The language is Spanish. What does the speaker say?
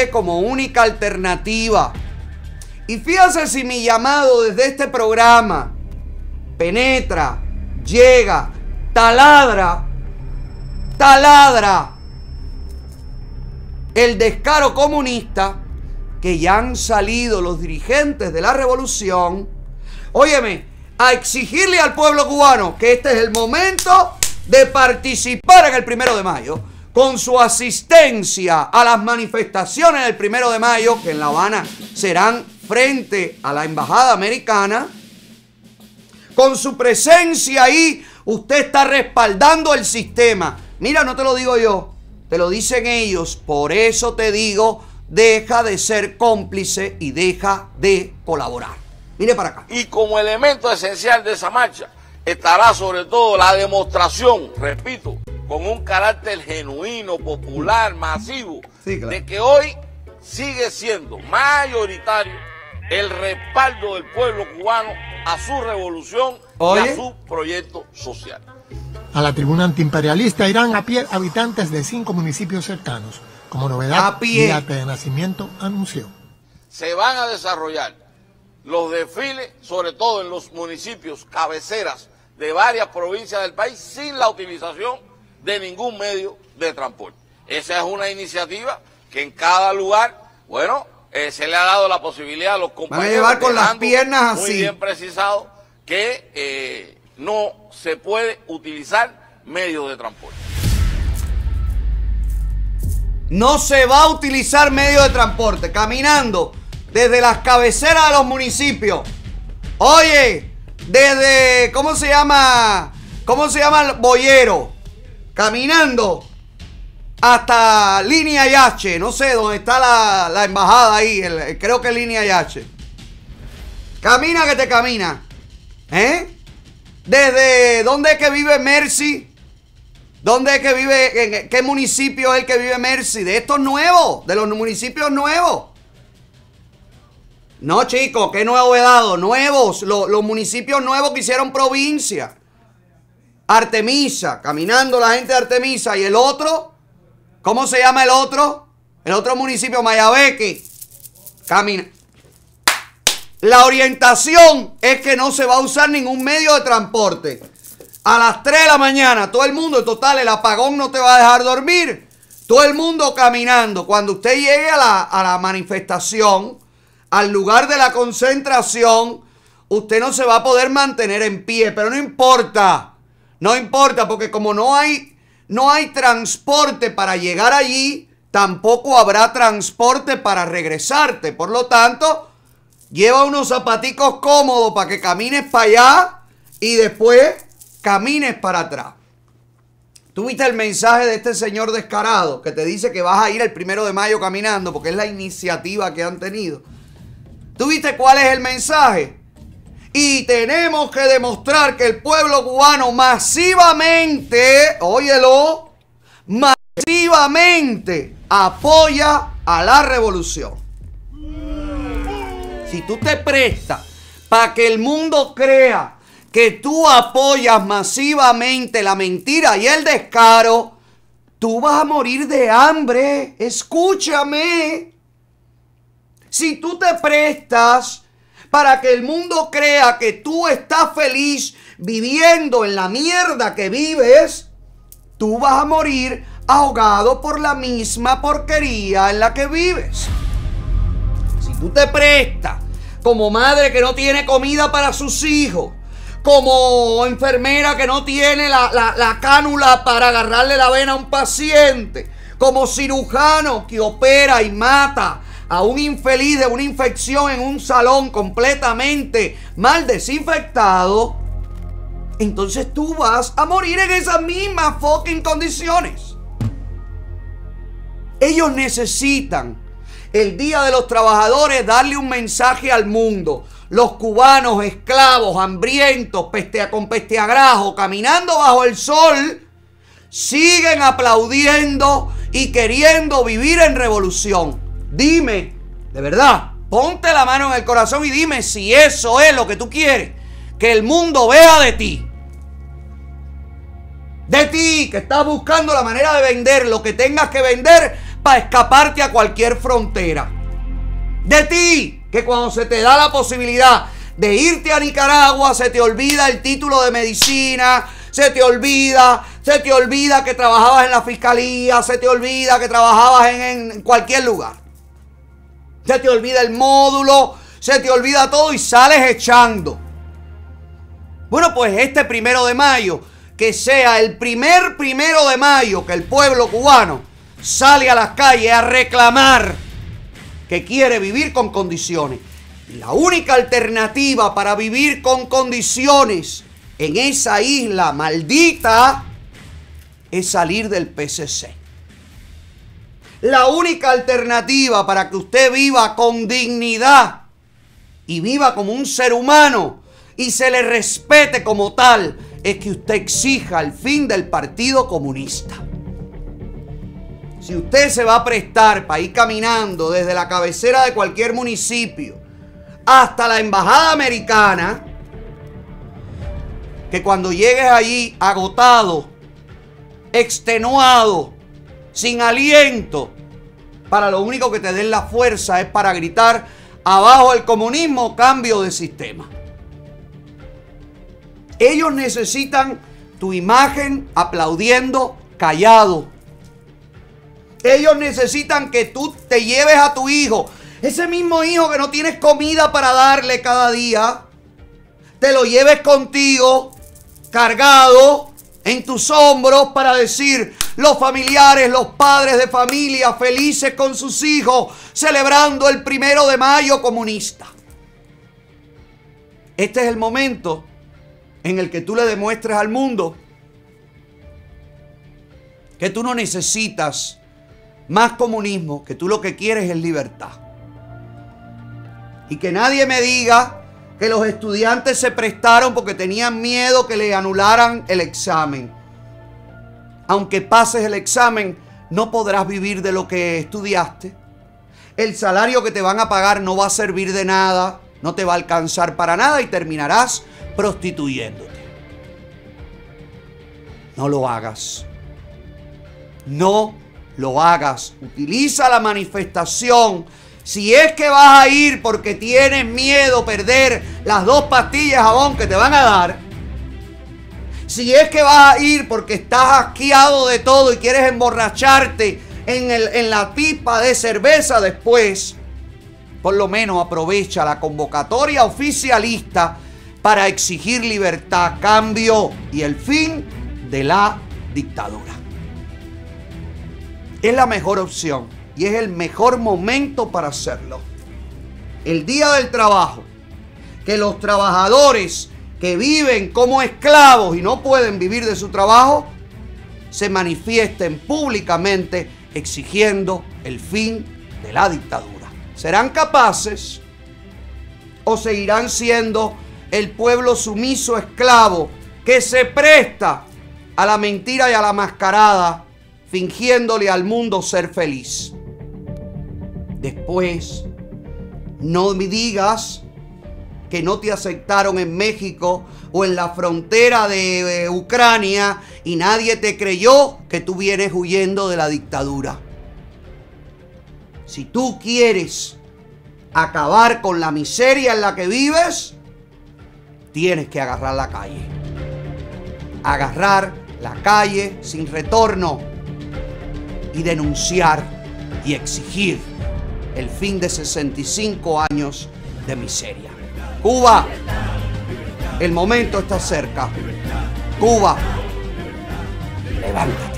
calle como única alternativa. Y fíjate si mi llamado desde este programa penetra, llega, taladra el descaro comunista, que ya han salido los dirigentes de la revolución, óyeme, a exigirle al pueblo cubano que este es el momento de participar en el 1 de mayo, con su asistencia a las manifestaciones del 1 de mayo, que en La Habana serán frente a la embajada americana. Con su presencia ahí, usted está respaldando el sistema. Mira, no te lo digo yo, te lo dicen ellos. Por eso te digo, deja de ser cómplice y deja de colaborar. Mire para acá. Y como elemento esencial de esa marcha estará sobre todo la demostración, repito, con un carácter genuino, popular, masivo, sí, claro, de que hoy sigue siendo mayoritario el respaldo del pueblo cubano a su revolución y a su proyecto social. A la tribuna antiimperialista irán a pie habitantes de 5 municipios cercanos. Como novedad, el acta de nacimiento anunció. Se van a desarrollar los desfiles, sobre todo en los municipios cabeceras de varias provincias del país, sin la utilización de ningún medio de transporte. Esa es una iniciativa que en cada lugar, bueno, se le ha dado la posibilidad a los compañeros, van a llevar con las piernas así, muy bien precisado, que no se puede utilizar medios de transporte. No se va a utilizar medios de transporte, caminando desde las cabeceras de los municipios. Oye, desde, ¿cómo se llama el Boyero? Caminando hasta Línea Yache, no sé dónde está la embajada ahí, creo que es Línea Yache. Camina que te camina. ¿Desde dónde es que vive Mercy? ¿Dónde es que vive, en qué municipio es el que vive Mercy? De estos nuevos, de los municipios nuevos. No, chicos, qué novedad, nuevos, los municipios nuevos que hicieron provincia. Artemisa, caminando la gente de Artemisa. Y el otro, ¿cómo se llama el otro? El otro municipio, Mayabeque. Camina. La orientación es que no se va a usar ningún medio de transporte. A las 3 de la mañana, todo el mundo, en total, el apagón no te va a dejar dormir. Todo el mundo caminando. Cuando usted llegue a la manifestación, al lugar de la concentración, usted no se va a poder mantener en pie. Pero no importa. No importa, porque como no hay transporte para llegar allí, tampoco habrá transporte para regresarte. Por lo tanto, lleva unos zapaticos cómodos para que camines para allá y después camines para atrás. ¿Tú viste el mensaje de este señor descarado que te dice que vas a ir el 1 de mayo caminando porque es la iniciativa que han tenido? ¿Tú viste cuál es el mensaje? Y tenemos que demostrar que el pueblo cubano masivamente, óyelo, masivamente apoya a la revolución. Si tú te prestas para que el mundo crea que tú apoyas masivamente la mentira y el descaro, tú vas a morir de hambre. Escúchame. Si tú te prestas para que el mundo crea que tú estás feliz viviendo en la mierda que vives, tú vas a morir ahogado por la misma porquería en la que vives. Si tú te prestas como madre que no tiene comida para sus hijos, como enfermera que no tiene la cánula para agarrarle la vena a un paciente, como cirujano que opera y mata a un infeliz de una infección en un salón completamente mal desinfectado, entonces tú vas a morir en esas mismas fucking condiciones. Ellos necesitan el Día de los Trabajadores darle un mensaje al mundo. Los cubanos esclavos, hambrientos, con pesteagrajo, caminando bajo el sol, siguen aplaudiendo y queriendo vivir en revolución. Dime, de verdad, ponte la mano en el corazón y dime si eso es lo que tú quieres que el mundo vea de ti. De ti, que estás buscando la manera de vender lo que tengas que vender para escaparte a cualquier frontera. De ti, que cuando se te da la posibilidad de irte a Nicaragua, se te olvida el título de medicina, se te olvida que trabajabas en la fiscalía, se te olvida que trabajabas en cualquier lugar. Se te olvida el módulo, se te olvida todo y sales echando. Bueno, pues este 1 de mayo, que sea el primer 1 de mayo que el pueblo cubano sale a las calles a reclamar que quiere vivir con condiciones. Y la única alternativa para vivir con condiciones en esa isla maldita es salir del PCC. La única alternativa para que usted viva con dignidad y viva como un ser humano y se le respete como tal es que usted exija el fin del Partido Comunista. Si usted se va a prestar para ir caminando desde la cabecera de cualquier municipio hasta la embajada americana, que cuando llegues allí agotado, extenuado, sin aliento, para lo único que te den la fuerza es para gritar abajo el comunismo, cambio de sistema. Ellos necesitan tu imagen aplaudiendo callado. Ellos necesitan que tú te lleves a tu hijo, ese mismo hijo que no tienes comida para darle cada día, te lo lleves contigo, cargado en tus hombros para decir, los familiares, los padres de familia felices con sus hijos, celebrando el 1 de mayo comunista. Este es el momento en el que tú le demuestres al mundo que tú no necesitas más comunismo, que tú lo que quieres es libertad. Y que nadie me diga que los estudiantes se prestaron porque tenían miedo que le anularan el examen. Aunque pases el examen, no podrás vivir de lo que estudiaste. El salario que te van a pagar no va a servir de nada, no te va a alcanzar para nada y terminarás prostituyéndote. No lo hagas. No lo hagas. Utiliza la manifestación. Si es que vas a ir porque tienes miedo a perder las 2 pastillas de jabón que te van a dar, si es que vas a ir porque estás asqueado de todo y quieres emborracharte en la pipa de cerveza después, por lo menos aprovecha la convocatoria oficialista para exigir libertad, cambio y el fin de la dictadura. Es la mejor opción y es el mejor momento para hacerlo. El día del trabajo, que los trabajadores que viven como esclavos y no pueden vivir de su trabajo, se manifiesten públicamente exigiendo el fin de la dictadura. ¿Serán capaces o seguirán siendo el pueblo sumiso esclavo que se presta a la mentira y a la mascarada, fingiéndole al mundo ser feliz? Después, no me digas que no te aceptaron en México o en la frontera de Ucrania y nadie te creyó que tú vienes huyendo de la dictadura. Si tú quieres acabar con la miseria en la que vives, tienes que agarrar la calle. Agarrar la calle sin retorno y denunciar y exigir el fin de 65 años de miseria. Cuba, el momento está cerca. Cuba, levántate.